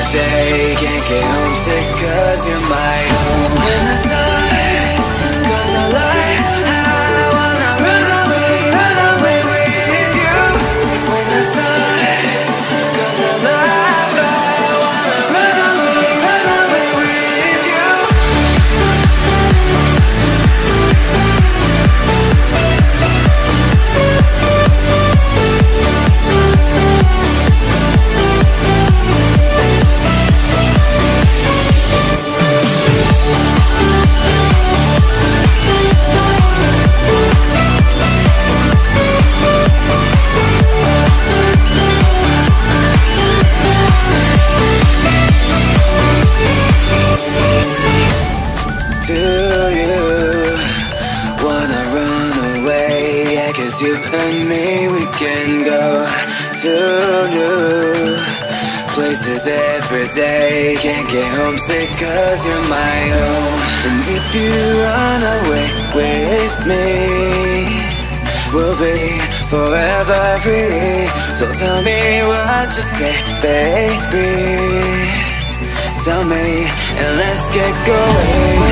day. Can't get homesick cause you're my home. When the stars comes alive, I wanna run away with you. When the stars comes alive, I wanna run away with you. Do you wanna run away? Yeah, 'cause you and me, we can go to new places every day. Can't get homesick 'cause you're my home. And if you run away with me, we'll be forever free. So tell me what you say, baby. Tell me and let's get going.